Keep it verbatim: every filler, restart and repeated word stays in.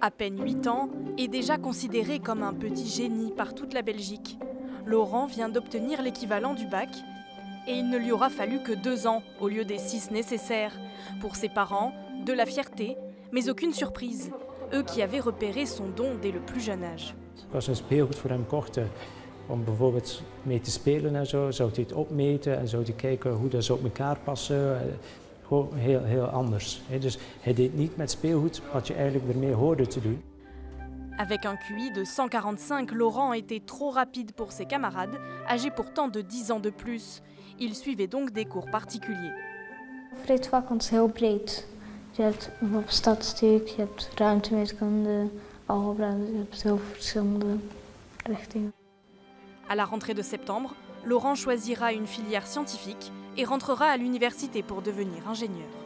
À peine huit ans, est déjà considéré comme un petit génie par toute la Belgique. Laurent vient d'obtenir l'équivalent du bac et il ne lui aura fallu que deux ans au lieu des six nécessaires. Pour ses parents, de la fierté, mais aucune surprise. Eux qui avaient repéré son don dès le plus jeune âge. Als we een speelgoed voor hem kochten om bijvoorbeeld mee te spelen en zo, zou hij het opmeten en zou hij kijken hoe dat ze op elkaar passen. Gewoon heel, heel anders. Dus hij deed niet met speelgoed wat je eigenlijk ermee hoorde te doen. Avec un Q I de cent quarante-cinq, Laurent était trop rapide pour ses camarades, âgés pourtant de dix ans de plus. Il suivait donc des cours particuliers. Mijn favoriete vak, want het is heel breed. Je hebt bijvoorbeeld statistiek, je hebt ruimtemeetkunde, algebra, je hebt heel verschillende richtingen. À la rentrée de septembre, Laurent choisira une filière scientifique et rentrera à l'université pour devenir ingénieur.